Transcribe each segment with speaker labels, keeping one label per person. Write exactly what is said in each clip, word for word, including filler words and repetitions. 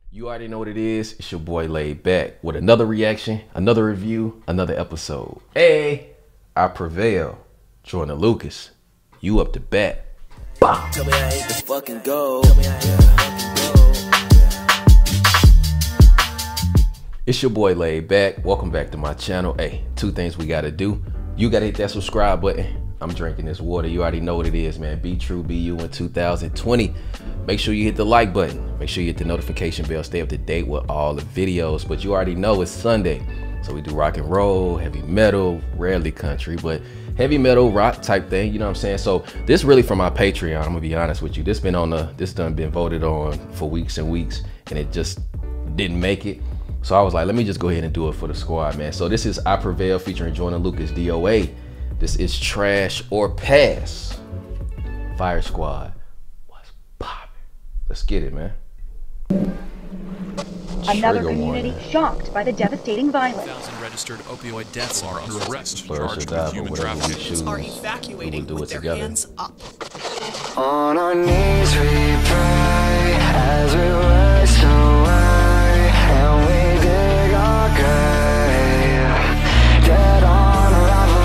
Speaker 1: You already know what it is. It's your boy Laid Back with another reaction, another review, another episode. Hey, I prevail. Jordan Lucas, you up to bat. Bah. Tell me I ain't the fucking go. Tell me I ain't the fucking go. It's your boy Laid Back. Welcome back to my channel. Hey, two things we gotta do. You gotta hit that subscribe button. I'm drinking this water. You already know what it is, man. Be true, be you in two thousand twenty. Make sure you hit the like button. Make sure you hit the notification bell. Stay up to date with all the videos. But you already know it's Sunday. So we do rock and roll, heavy metal, rarely country, but heavy metal, rock type thing. You know what I'm saying? So this really from my Patreon. I'm gonna be honest with you. This been on the, this done been voted on for weeks and weeks, and it just didn't make it. So I was like, let me just go ahead and do it for the squad, man. So this is I Prevail featuring Jordan Lucas, D O A. This is Trash or Pass. Fire Squad. What's poppin'? Let's get it, man.
Speaker 2: Another community shocked by the devastating violence.
Speaker 3: Thousand registered opioid deaths are under arrest,
Speaker 1: charged with human trafficking.
Speaker 4: Are evacuating with their hands up.
Speaker 5: On our knees we pray as we waste away, and we dig our grave, dead on arrival.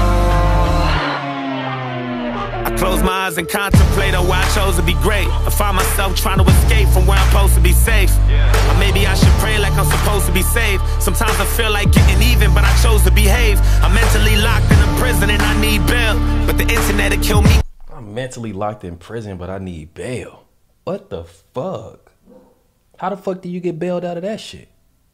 Speaker 5: I close my eyes and contemplate on why I chose to be great. I find myself trying to escape from where I'm supposed to be safe. Or maybe I should pray like I'm supposed to be saved. Sometimes I feel like getting even, but I chose to behave. I'm mentally locked in a prison and I need bail, but the internet will kill me.
Speaker 1: I'm mentally locked in prison, but I need bail. What the fuck? How the fuck do you get bailed out of that shit?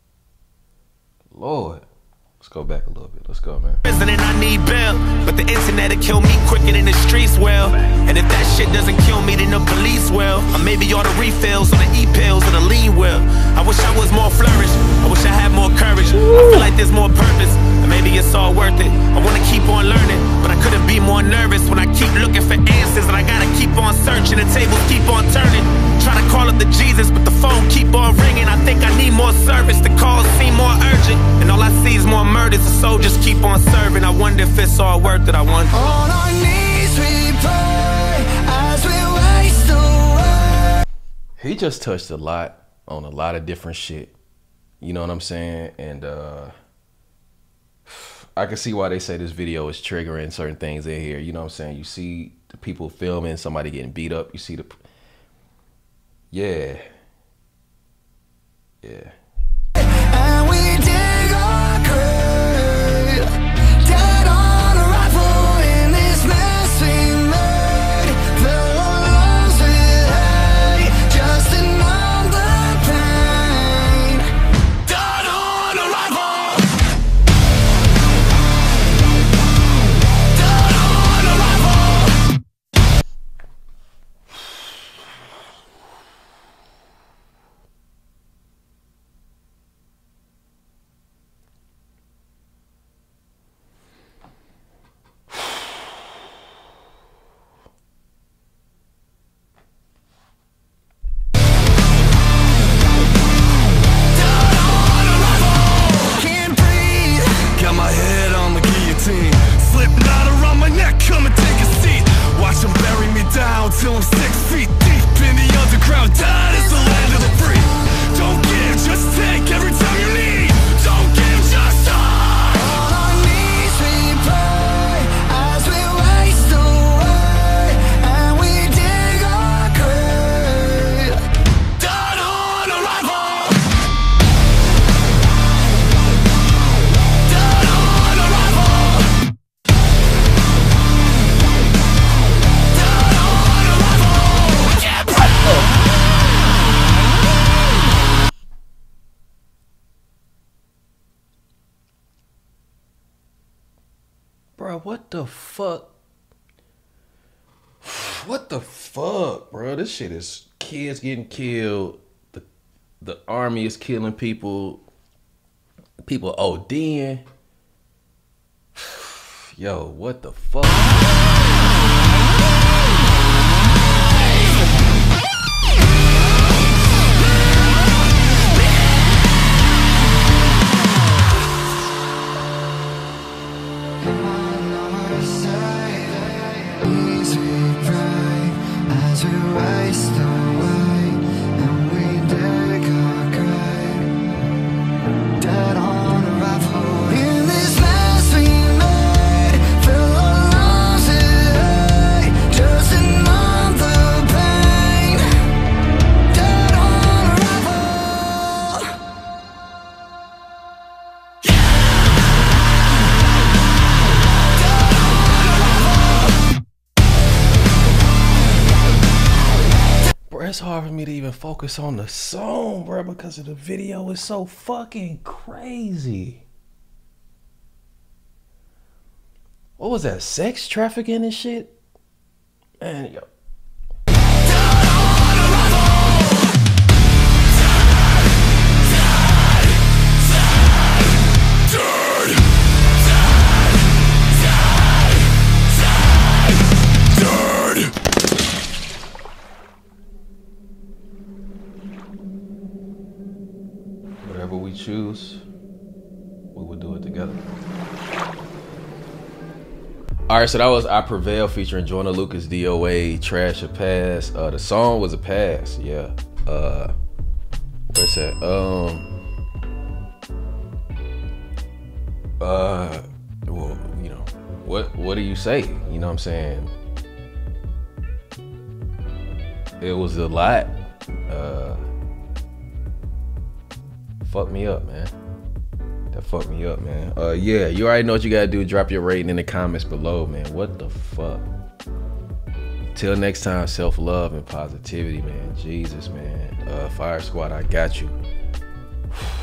Speaker 1: Lord. Let's go back a little bit. Let's go, man.
Speaker 5: Prison and I need bail, but the internet will kill me quicker than the streets will. And if that shit doesn't kill me, then the police will. Or maybe all the refills or the e-pills or the lean will. I wish I was more flourished. I wish I had more courage. I feel like there's more purpose, and maybe it's all worth it. I want to keep on learning, but I couldn't be more nervous when I keep looking for answers, and I gotta keep on searching. The tables keep on turning. Try to call up the Jesus, but the phone keep on ringing. I think I need more service. The calls seem more urgent, and all I see is more murders. The soldiers keep on serving. I wonder if it's all worth it. I wonder. On our knees we pray as we waste away.
Speaker 1: He just touched a lot on a lot of different shit. You know what I'm saying? And uh, I can see why they say this video is triggering certain things in here. You know what I'm saying? You see the people filming, somebody getting beat up. You see the... Yeah. Yeah.
Speaker 5: And we dig our grave, dead on arrival in this mess we made. Fill our lungs with hate, just to numb the pain. Dead on arrival. Dead on arrival. Till I'm six feet deep in the underground. That is the land of the free. Don't give, just take every time you need. Don't give, just take. On our knees we pray as we waste away, and we dig our grave. Dead on arrival. Dead on arrival.
Speaker 1: Bro, what the fuck? What the fuck, bro? This shit is kids getting killed. The the army is killing people. People ODing. Yo, what the fuck?
Speaker 5: As we waste away and we dig our grave.
Speaker 1: even focus on the song, bro, because of the video is so fucking crazy. What was that? Sex trafficking and shit? Man, yo. Whatever we choose, we will do it together. All right, so that was I Prevail featuring Joyner Lucas, D O A, Trash or Pass. Uh, the song was a pass, yeah. Uh, what's that? Um, uh, well, you know, what what do you say? You know what I'm saying? It was a lot. Uh, fuck me up, man. That fucked me up, man. Uh, yeah, you already know what you gotta do. Drop your rating in the comments below, man. What the fuck? Till next time, self-love and positivity, man. Jesus, man. Uh, Fire Squad, I got you.